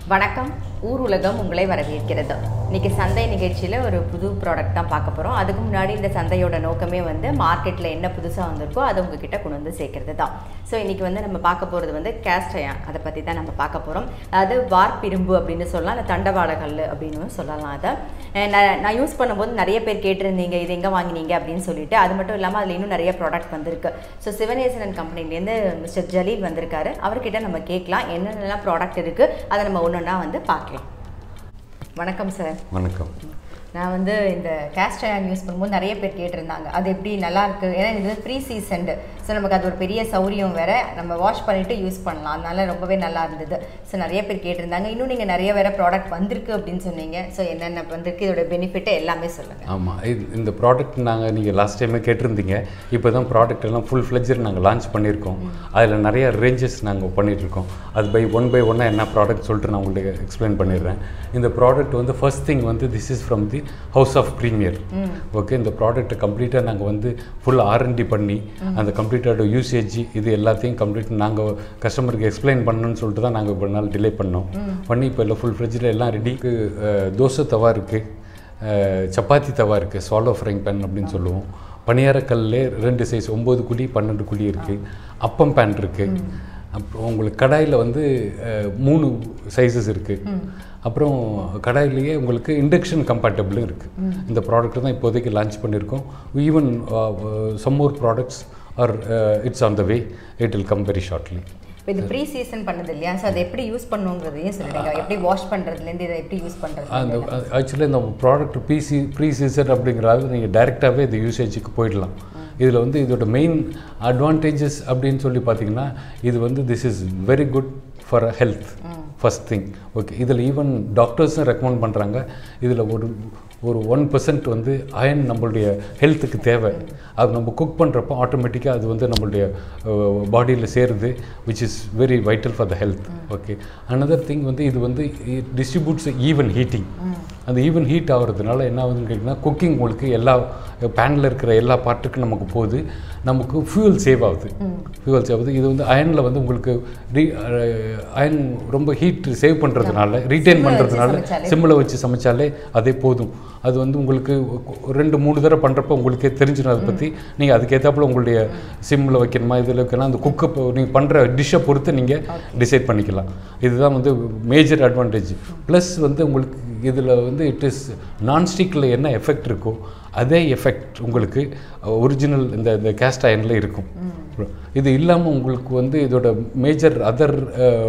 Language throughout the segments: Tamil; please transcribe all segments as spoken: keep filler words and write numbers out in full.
வணக்கம் ஊர் உலகம் உங்களை வரவேற்கிறது. இன்றைக்கி சந்தை நிகழ்ச்சியில் ஒரு புது ப்ராடக்ட் தான் பார்க்க போகிறோம். அதுக்கு முன்னாடி இந்த சந்தையோட நோக்கமே வந்து மார்க்கெட்டில் என்ன புதுசாக வந்திருக்கோ அதை உங்ககிட்ட கொண்டு வந்து சேர்க்கறது தான். ஸோ இன்றைக்கி வந்து நம்ம பார்க்க போகிறது வந்து கேஸ்ட் அயர்ன், அதை பற்றி தான் நம்ம பார்க்க போகிறோம். அது வார்ப்பிரும்பு அப்படின்னு சொல்லலாம், இல்லை தண்டவாளக்கல் அப்படின்னு சொல்லலாம். அதை நான் நான் யூஸ் பண்ணும்போது நிறைய பேர் கேட்டிருந்தீங்க இது எங்கே வாங்கினீங்க அப்படின்னு சொல்லிட்டு. அது மட்டும் இல்லாமல் அதில் இன்னும் நிறைய ப்ராடக்ட் வந்திருக்கு. ஸோ சிவனேசன் கம்பெனிலேருந்து மிஸ்டர் ஜலீல் வந்திருக்காரு. அவர்கிட்ட நம்ம கேட்கலாம் என்னென்னலாம் ப்ராடக்ட் இருக்குது, அதை நம்ம ஒன்றா வந்து பார்க்கலாம். வணக்கம் சார். வணக்கம். நான் வந்து இந்த கேஸ்ட் அயர்ன் யூஸ் பண்ணும்போது நிறைய பேர் கேட்டிருந்தாங்க அது எப்படி நல்லா இருக்குது, ஏன்னா இது வந்து ப்ரீ சீசன்டு. ஸோ நமக்கு அது ஒரு பெரிய சௌரியம் வேறு, நம்ம வாஷ் பண்ணிவிட்டு யூஸ் பண்ணலாம். அதனால ரொம்பவே நல்லா இருந்தது. ஸோ நிறைய பேர் கேட்டிருந்தாங்க. இன்னும் நீங்கள் நிறைய வேறு ப்ராடக்ட் வந்திருக்கு அப்படின்னு சொன்னீங்க. ஸோ என்னென்ன வந்திருக்கு, இதோட பெனிஃபிட்டு எல்லாமே சொல்லுங்கள். ஆமாம், இந்த ப்ராடக்ட் நாங்கள் நீங்கள் லாஸ்ட் டைமே கேட்டிருந்தீங்க. இப்போ தான் ப்ராடக்ட் எல்லாம் ஃபுல் ஃப்ளெஜர் நாங்கள் லான்ச் பண்ணியிருக்கோம். அதில் நிறைய ரேஞ்சஸ் நாங்கள் பண்ணிகிட்ருக்கோம். அது பை ஒன் பை ஒன்னாக என்ன ப்ராடக்ட் சொல்லிட்டு நான் உங்களுக்கு எக்ஸ்பிளைன் பண்ணிடுறேன். இந்த ப்ராடக்ட் வந்து ஃபர்ஸ்ட் திங் வந்து this is from the house of premier. Okay, இந்த ப்ராடக்ட்டை கம்ப்ளீட்டாக நாங்கள் வந்து ஃபுல் ஆர்என்டி பண்ணி அந்த கம்ப்ளீட்டோட யூசேஜ் இது எல்லாத்தையும் கம்ப்ளீட் நாங்கள் கஸ்டமருக்கு எக்ஸ்பிளைன் பண்ணணும்னு சொல்லிட்டு தான் நாங்கள் இப்போ நாள் டிலே பண்ணோம். பண்ணி இப்போ இல்லை ஃபுல் ஃப்ரிட்ஜில் எல்லாம் ரெடிக்கு தோசை தவா இருக்குது, சப்பாத்தி தவா இருக்குது, சாலோ ஃப்ரைங் பேன் அப்படின்னு சொல்லுவோம். பணியாரக்கல்லே ரெண்டு சைஸ் ஒம்பது குழி பன்னெண்டு குழி இருக்குது. அப்பம் பேன் இருக்குது. அப்புறம் உங்களுக்கு கடாயில் வந்து மூணு சைஸஸ் இருக்குது. அப்புறம் கடாயிலேயே உங்களுக்கு இண்டக்ஷன் கம்பேட்டபிளும் இருக்குது. இந்த ப்ராடக்ட் தான் இப்போதைக்கு லான்ச் பண்ணியிருக்கோம். Even some more products are it's on the way, it will come very shortly. இப்போ இது ப்ரீ சீசன் பண்ணது இல்லையா, ஸோ அதை எப்படி யூஸ் பண்ணுங்கிறதையும் சொல்லிடுங்க. எப்படி வாஷ் பண்ணுறதுலேருந்து இதை எப்படி யூஸ் பண்ணுறது. அந்த ஆக்சுவலி இந்த ப்ராடக்ட் ப்ரீ சீ ப்ரீ சீசன் அப்படிங்கிறது நீங்கள் டைரெக்டாகவே இது யூசேஜுக்கு போயிடலாம். இதில் வந்து இதோட மெயின் அட்வான்டேஜஸ் அப்படின்னு சொல்லி பார்த்தீங்கன்னா இது வந்து this is very good for health first thing. Okay, இதில் ஈவன் டாக்டர்ஸும் ரெக்கமெண்ட் பண்ணுறாங்க. இதில் ஒரு ஒரு ஒன் பர்சன்ட் வந்து அயன் நம்மளுடைய ஹெல்த்துக்கு தேவை. அது நம்ம குக் பண்ணுறப்போ ஆட்டோமேட்டிக்காக அது வந்து நம்மளுடைய பாடியில் சேருது, which is very vital for the health. Okay, another thing வந்து இது வந்து டிஸ்ட்ரிபியூட்ஸ் ஈவன் ஹீட்டிங். அந்த ஈவன் ஹீட் ஆகிறதுனால என்ன ஆகுதுன்னு கேட்டிங்கன்னா குக்கிங் உங்களுக்கு எல்லா பேனில் இருக்கிற எல்லா பார்ட்டுக்கும் நமக்கு போகுது, நமக்கு ஃபியூவல் சேவ் ஆகுது. ஃபியூவல் சேவ் ஆகுது. இது வந்து அயனில் வந்து உங்களுக்கு ரீ அயன் ரொம்ப ஹீட் சேவ் பண்ணுறதுனால, ரீட்டைன் பண்ணுறதுனால சிம்மில் வச்சு சமைச்சாலே அதே போதும். அது வந்து உங்களுக்கு ரெண்டு மூணு தடவை பண்ணுறப்ப உங்களுக்கே தெரிஞ்சிடும் அதை பற்றி. நீங்கள் அதுக்கேற்றாப்புல உங்களுடைய சிம்மில் வைக்கணுமா இதில் வைக்கணும், அந்த குக்கை நீங்கள் பண்ணுற டிஷ்ஷை பொறுத்து நீங்கள் டிசைட் பண்ணிக்கலாம். இதுதான் வந்து மேஜர் அட்வான்டேஜ். ப்ளஸ் வந்து உங்களுக்கு இதில் வந்து இட் இஸ் நான்ஸ்டிக்கில் என்ன எஃபெக்ட் இருக்கோ அதே எஃபெக்ட் உங்களுக்கு ஒரிஜினல் இந்த இந்த கேஸ்ட் அயனில் இருக்கும். இது இல்லாமல் உங்களுக்கு வந்து இதோட மேஜர் அதர்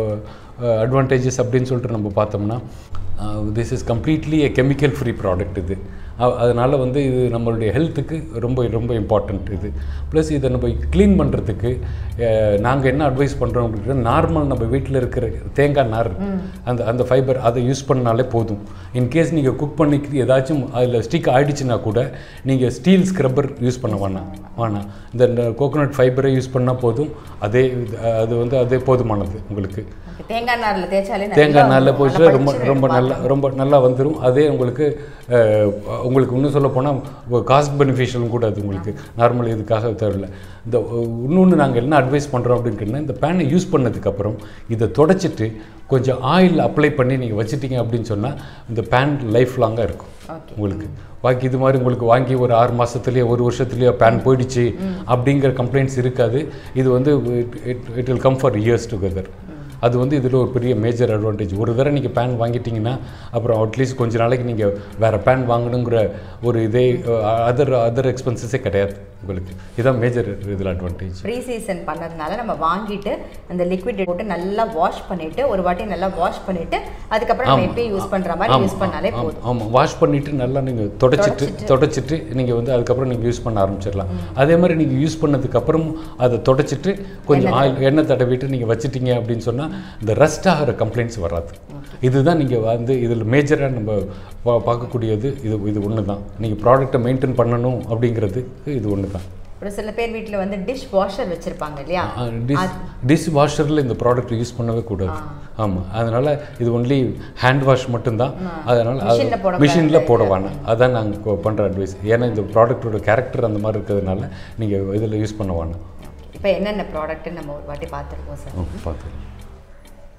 அட்வான்டேஜஸ் அப்படின்னு சொல்லிட்டு நம்ம பார்த்தோம்னா this is completely a chemical free product. இது அதனால் வந்து இது நம்மளுடைய ஹெல்த்துக்கு ரொம்ப ரொம்ப இம்பார்ட்டண்ட். இது ப்ளஸ் இதை நம்ம க்ளீன் பண்ணுறதுக்கு நாங்கள் என்ன அட்வைஸ் பண்ணுறோம் அப்படின்னா, நார்மல் நம்ம வீட்டில் இருக்கிற தேங்காய் நார் அந்த அந்த ஃபைபர் அதை யூஸ் பண்ணாலே போதும். இன்கேஸ் நீங்கள் குக் பண்ணிக்கிட்டு ஏதாச்சும் அதில் ஸ்டிக் ஆகிடுச்சுன்னா கூட நீங்கள் ஸ்டீல் ஸ்க்ரப்பர் யூஸ் பண்ண வேணாம் வேணாம் இந்த கோகோனட் ஃபைபரை யூஸ் பண்ணால் போதும். அதே அது வந்து அதே போதுமானது உங்களுக்கு. தேங்காய் நாரில் தேய்ச்சாலே தேங்காய் நாரில் போச்சு ரொம்ப ரொம்ப நல்லா ரொம்ப நல்லா வந்துடும். அதே உங்களுக்கு உங்களுக்கு இன்னும் சொல்ல போனால் காஸ்ட் பெனிஃபிஷியலும் கூட அது உங்களுக்கு நார்மல் இதுக்காக தேவையில்லை. இந்த இன்னொன்று நாங்கள் என்ன அட்வைஸ் பண்ணுறோம் அப்படின்னு கேட்டால், இந்த பேனை யூஸ் பண்ணதுக்கப்புறம் இதை தொடச்சிட்டு கொஞ்சம் ஆயில் அப்ளை பண்ணி நீங்கள் வச்சுட்டீங்க அப்படின்னு சொன்னால் இந்த பேன் லைஃப் லாங்காக இருக்கும் உங்களுக்கு. பாக்கி இது மாதிரி உங்களுக்கு வாங்கி ஒரு ஆறு மாதத்துலேயே ஒரு வருஷத்துலேயே பேன் போயிடுச்சு அப்படிங்கிற கம்ப்ளைண்ட்ஸ் இருக்காது. இது வந்து it it will come for years together. அது வந்து இதில் ஒரு பெரிய மேஜர் அட்வான்டேஜ். ஒரு தடவை நீங்கள் பேன் வாங்கிட்டீங்கன்னா அப்புறம் அட்லீஸ்ட் கொஞ்சம் நாளைக்கு நீங்கள் வேறு பேன் வாங்கணுங்கிற ஒரு இதே அதர் அதர் எக்ஸ்பென்சஸே கிடையாது உங்களுக்கு. இதுதான் மேஜர் இதில் அட்வான்டேஜ். ப்ரீ சீசன் பண்ணதுனால நம்ம வாங்கிட்டு அந்த லிக்விட் போட்டு நல்லா வாஷ் பண்ணிவிட்டு ஒரு வாட்டி நல்லா வாஷ் பண்ணிவிட்டு அதுக்கப்புறம் நம்ம எப்பயும் யூஸ் பண்ணுற மாதிரி யூஸ் பண்ணாலே போதும். ஆமாம், வாஷ் பண்ணிவிட்டு நல்லா நீங்கள் தொடச்சிட்டு தொடச்சிட்டு நீங்கள் வந்து அதுக்கப்புறம் நீங்கள் யூஸ் பண்ண ஆரம்பிச்சிடலாம். அதே மாதிரி நீங்கள் யூஸ் பண்ணதுக்கப்புறம் அதை தொடச்சிட்டு கொஞ்சம் ஆயில் எண்ணெய் தடவிட்டு நீங்கள் வச்சுட்டீங்க அப்படின்னு சொன்னால் இந்த ரஸ்ட் ஆகிற கம்ப்ளைண்ட்ஸ் வராது. இதுதான் நீங்கள் வந்து இதில் மேஜராக நம்ம பா பார்க்கக்கூடியது. இது இது ஒன்று தான். நீங்கள் ப்ராடக்டை மெயின்டைன் பண்ணணும் அப்படிங்கிறது இது ஒன்று தான். ஒரு சில பேர் வீட்டில் வந்து டிஷ் வாஷர் வச்சுருப்பாங்க இல்லையா, டிஷ் டிஷ் வாஷரில் இந்த ப்ராடக்ட் யூஸ் பண்ணவே கூடாது. ஆமாம், அதனால் இது ஒன்லி ஹேண்ட் வாஷ் மட்டும்தான். அதனால் அது மிஷினில் போட வேணாம். அதான் நாங்கள் பண்ணுற அட்வைஸ். ஏன்னா இந்த ப்ராடக்டோட கேரக்டர் அந்த மாதிரி இருக்கிறதுனால நீங்கள் இதில் யூஸ் பண்ண வேணாம். இப்போ என்னென்ன ப்ராடக்ட்டு நம்ம ஒரு வாட்டி பார்த்துருக்கோம் சார். பார்த்துருக்கோம்.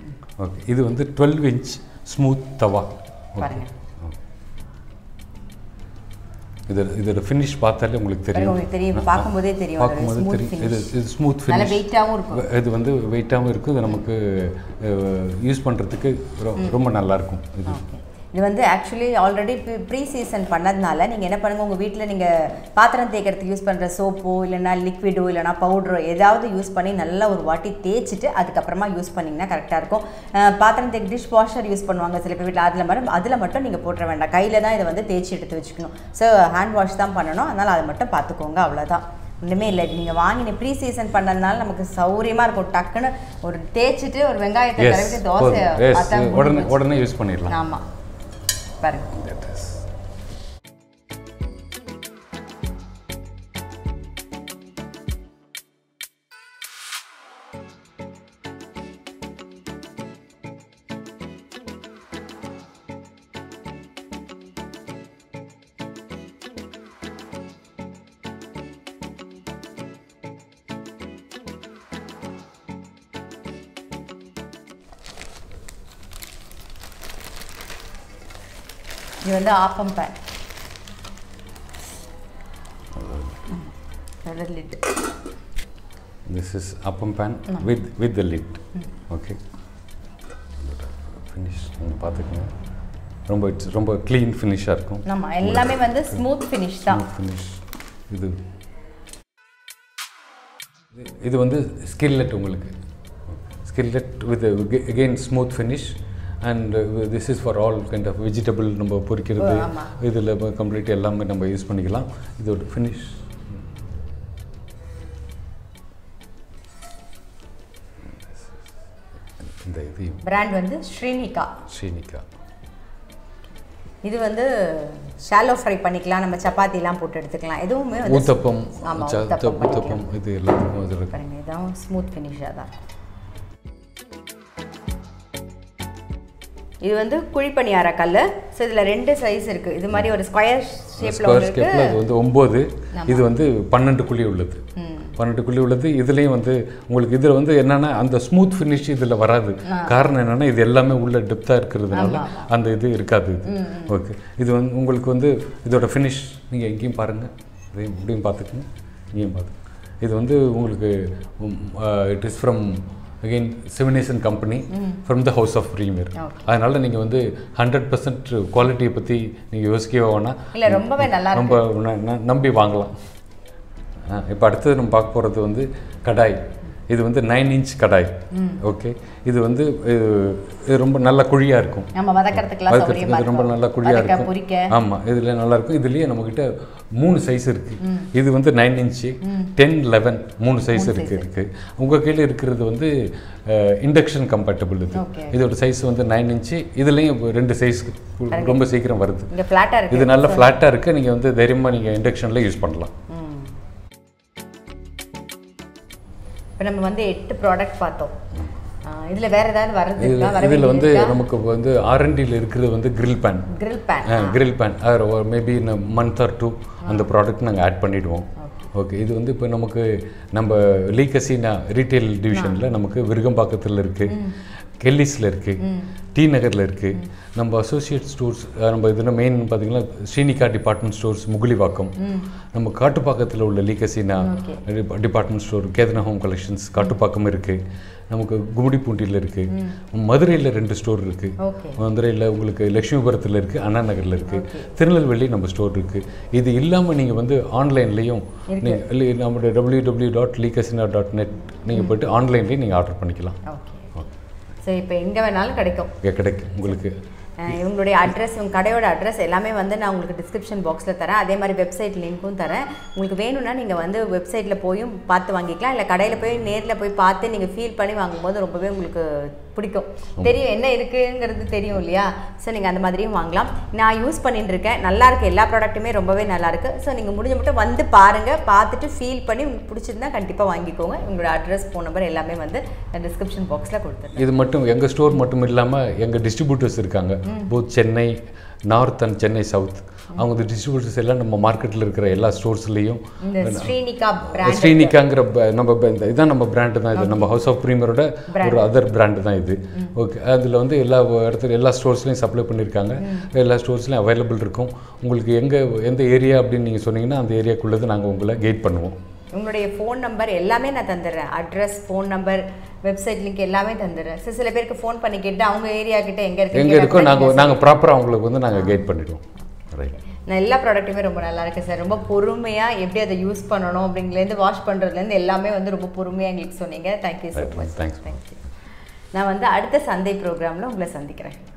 ஓகே இது வந்து டுவெல் இன்ச் ஸ்மூத் தவா பாருங்க இது இதோட ஃபினிஷ் பார்த்தாலே உங்களுக்கு தெரியும் உங்களுக்கு தெரியும் பார்க்கும்போதே தெரியும் பார்க்கும்போது தெரியும் இது இது ஸ்மூத் ஃபினிஷ் நல்ல வெயிட்டாகவும் இருக்கும் இது வந்து வெயிட்டாகவும் இருக்கும் இது நமக்கு யூஸ் பண்ணுறதுக்கு ரொம்ப நல்லாயிருக்கும் இது இது வந்து ஆக்சுவலி ஆல்ரெடி ப்ரீ சீசன் பண்ணதுனால நீங்கள் என்ன பண்ணுங்கள் உங்கள் வீட்டில் நீங்கள் பாத்திரம் தேய்க்கிறதுக்கு யூஸ் பண்ணுற சோப்போ இல்லைனா லிக்விடோ இல்லைனா பவுடரோ ஏதாவது யூஸ் பண்ணி நல்லா ஒரு வாட்டி தேய்ச்சிட்டு அதுக்கப்புறமா யூஸ் பண்ணிங்கன்னா கரெக்டாக இருக்கும். பாத்திரம் தேய்க்க டிஷ் வாஷர் யூஸ் பண்ணுவாங்க சில பேர் வீட்டில், அதில் மட்டும் அதில் மட்டும் நீங்கள் போட்டுற வேண்டாம், கையில் தான் இதை வந்து தேய்ச்சி எடுத்து வச்சுக்கணும். ஸோ ஹேண்ட் வாஷ் தான் பண்ணணும், அதனால் அதை மட்டும் பார்த்துக்கோங்க, அவ்வளோதான். ஒன்றுமே இல்லை. நீங்கள் வாங்கி ப்ரீ சீசன் பண்ணதுனால நமக்கு சௌரியமாக இருக்கும். டக்குன்னு ஒரு தேய்ச்சிட்டு ஒரு வெங்காயத்தை தடவிட்டு தோசை உடனே உடனே யூஸ் பண்ணிடலாம். ஆமாம் பாருங்க. இது வந்து appam pan. Lid. This is appam pan with with the lid. Okay. Finish நீங்க பாத்துக்கங்க. ரொம்ப ரொம்ப க்ளீன் ஃபினிஷா இருக்கும். ஆமா, எல்லாமே வந்து ஸ்மூத் ஃபினிஷ் தான். ஃபினிஷ். இது இது வந்து ஸ்கில்லெட் உங்களுக்கு. Skillet with again smooth finish. And uh, this is for all kind of vegetable நம்ம பொரிக்கிறது இதில் கம்ப்ளீட் எல்லாமே நம்ம யூஸ் பண்ணிக்கலாம். இதோட ஃபினிஷ் இந்த இது பிராண்ட் வந்து ஸ்ரீனிகா. ஸ்ரீனிகா. இது வந்து ஷாலோ ஃப்ரை பண்ணிக்கலாம், நம்ம சப்பாத்திலாம் போட்டு எடுத்துக்கலாம். எதுவுமே ஊத்தப்பம், ஊத்தப்பம் இது எல்லாத்துக்கும் இது இருக்கு. பாருங்க, இதான் ஸ்மூத் ஃபினிஷாக தான். இது வந்து குழிப்பணியார கல். ஸோ இதில் ரெண்டு சைஸ் இருக்குது. இது மாதிரி ஒரு ஸ்கொயர் ஷேப்பில் ஒன்று இருக்குது. அது வந்து ஒம்பது, இது வந்து பன்னெண்டு குழி உள்ளது. பன்னெண்டு குழி உள்ளது. இதுலேயும் வந்து உங்களுக்கு இதில் வந்து என்னென்னா அந்த ஸ்மூத் ஃபினிஷ் இதில் வராது. காரணம் என்னென்னா இது எல்லாமே உள்ள டெப்த்தாக இருக்கிறதுனால அந்த இது இருக்காது. இது ஓகே. இது வந்து உங்களுக்கு வந்து இதோட ஃபினிஷ் நீங்கள் எங்கேயும் பாருங்கள், இதையும் இப்படியும் பார்த்துக்குங்க, இங்கேயும் பார்த்துக்குங்க. இது வந்து உங்களுக்கு இட் இஸ் ஃப்ரம் அகெயின் செவனேசன் company from the house of premier. அதனால் நீங்கள் வந்து ஹண்ட்ரட் பர்சன்ட் குவாலிட்டியை பற்றி நீங்கள் யோசிக்கவே வேணாம், இல்லை ரொம்பவே நல்லா ரொம்ப நம்பி வாங்கலாம். இப்போ அடுத்தது நம்ம பார்க்க போகிறது வந்து கடாய். இது வந்து நைன் இன்ச் கடாய். ஓகே. இது வந்து இது ரொம்ப நல்ல குழியாக இருக்கும், வதக்கிறதுக்கு ரொம்ப நல்ல குழியாக இருக்கும். ஆமாம், இதில் நல்லாயிருக்கும். இதுலேயே நம்மக்கிட்ட மூணு சைஸ் இருக்குது. இது வந்து நைன் இன்ச்சு, டென் லெவன் மூணு சைஸ் இருக்குது இருக்குது உங்கள் கீழே இருக்கிறது வந்து இண்டக்ஷன் கம்பேட்டபிள். இது இதோட சைஸ் வந்து நைன் இன்ச்சு. இதுலேயும் ரெண்டு சைஸ் ரொம்ப சீக்கிரம் வருது. இது நல்ல ஃப்ளாட்டாக இருக்குது. நீங்கள் வந்து தைரியமாக நீங்கள் இண்டக்ஷனில் யூஸ் பண்ணலாம். இப்போ நம்ம வந்து எட்டு ப்ராடக்ட் பார்த்தோம். இதில் வேறு ஏதாவது வருது? இதில் வந்து நமக்கு வந்து ஆர்என்டியில் இருக்கிறது வந்து grill pan. Grill pan grill pan maybe in month or two அந்த ப்ராடக்ட் நாங்கள் ஆட் பண்ணிவிடுவோம். ஓகே. இது வந்து இப்போ நமக்கு நம்ம லீ கசினா ரீட்டைல் டிவிஷனில் நமக்கு விருகம்பாக்கத்தில் இருக்குது, கெல்லிஸில் இருக்குது, டி நகரில் இருக்குது. நம்ம அசோசியேட் ஸ்டோர்ஸ் நம்ம இதில் மெயின் பார்த்திங்கன்னா ஸ்ரீனிகா டிபார்ட்மெண்ட் ஸ்டோர்ஸ் முகுலிவாக்கம், நம்ம காட்டுப்பாக்கத்தில் உள்ள லீ கசினா டிபார்ட்மெண்ட் ஸ்டோர் கேதனா ஹோம் கலெக்ஷன்ஸ் காட்டுப்பாக்கம் இருக்குது. நமக்கு கும்மிடிப்பூண்டியில் இருக்குது, மதுரையில் ரெண்டு ஸ்டோர் இருக்குது. மதுரையில் உங்களுக்கு லட்சுமிபுரத்தில் இருக்குது, அண்ணா நகரில் இருக்குது, திருநெல்வேலி நம்ம ஸ்டோர் இருக்குது. இது இல்லாமல் நீங்கள் வந்து ஆன்லைன்லேயும் நீங்கள் நம்மளுடைய டபிள்யூ டபிள்யூ டாட் லீகசினா டாட் நெட் நீங்கள் போய்ட்டு ஆன்லைன்லேயும் நீங்கள் ஆர்டர் பண்ணிக்கலாம். ஸோ இப்போ எங்கே வேணாலும் கிடைக்கும் கிடைக்கும் உங்களுக்கு. இவங்களுடைய அட்ரஸ், உங்கள் கடையோட அட்ரஸ் எல்லாமே வந்து நான் உங்களுக்கு டிஸ்கிரிப்ஷன் பாக்ஸில் தரேன். அதே மாதிரி வெப்சைட் லிங்க்கும் தரேன். உங்களுக்கு வேணும்னா நீங்கள் வந்து வெப்சைட்டில் போயும் பார்த்து வாங்கிக்கலாம், இல்லை கடையில் போய் நேரில் போய் பார்த்து நீங்கள் ஃபீல் பண்ணி வாங்கும்போது ரொம்பவே உங்களுக்கு பிடிக்கும், தெரியும் என்ன இருக்குங்கிறது தெரியும் இல்லையா. ஸோ நீங்கள் அந்த மாதிரியும் வாங்கலாம். நான் யூஸ் பண்ணிட்டு இருக்கேன், நல்லாயிருக்கு. எல்லா ப்ராடக்ட்டுமே ரொம்பவே நல்லாயிருக்கு. ஸோ நீங்கள் முடிஞ்ச மட்டும் வந்து பாருங்கள், பார்த்துட்டு ஃபீல் பண்ணி உங்களுக்கு பிடிச்சிருந்தா கண்டிப்பாக வாங்கிக்கோங்க. உங்களோட அட்ரஸ், ஃபோன் நம்பர் எல்லாமே வந்து டிஸ்கிரிப்ஷன் பாக்ஸில் கொடுத்துருக்கேன். இது மட்டும் எங்கள் ஸ்டோர் மட்டும் இல்லாமல் எங்கள் டிஸ்ட்ரிபியூட்டர்ஸ் இருக்காங்க, both Chennai, north and Chennai south. அவங்க டிஸ்ட்ரிபியூட்டர்ஸ் எல்லாம் நம்ம மார்க்கெட்டில் இருக்கிற எல்லா ஸ்டோர்ஸ்லேயும் ஸ்ரீனிகாங்கிற நம்ம இதுதான் நம்ம பிராண்டு தான். இது நம்ம ஹவுஸ் ஆஃப் ப்ரீமியரோட ஒரு அதர் பிராண்டு தான் இது. ஓகே, அதில் வந்து எல்லா இடத்துல எல்லா ஸ்டோர்ஸ்லையும் சப்ளை பண்ணியிருக்காங்க. எல்லா ஸ்டோர்ஸ்லையும் அவைலபிள் இருக்கும். உங்களுக்கு எங்கே எந்த ஏரியா அப்படின்னு நீங்கள் சொன்னீங்கன்னா அந்த ஏரியாக்குள்ளது நாங்கள் உங்களை கைட் பண்ணுவோம். உங்களுடைய ஃபோன் நம்பர் எல்லாமே நான் தந்துடுறேன். Address, phone number, website link எல்லாமே தந்துடுறேன். சில சில பேருக்கு ஃபோன் பண்ணி கேட்டு அவங்க ஏரியா கிட்ட எங்கே இருக்கு எங்கே இருக்கோ நாங்கள் நாங்கள் ப்ராப்பராக அவங்களுக்கு வந்து நாங்கள் கைட் பண்ணிடுவோம். ரைட். நான் எல்லா ப்ராடக்ட்டுமே ரொம்ப நல்லா இருக்குது சார். ரொம்ப பொறுமையாக எப்படி அதை யூஸ் பண்ணணும் அப்படிங்கிறதுலேருந்து வாஷ் பண்ணுறதுலேருந்து எல்லாமே வந்து ரொம்ப பொறுமையாக எங்களுக்கு சொன்னீங்க. Thank you so much. Thanks. Thank you. நான் வந்து அடுத்த சந்தை ப்ரோக்ராமில் உங்களை சந்திக்கிறேன்.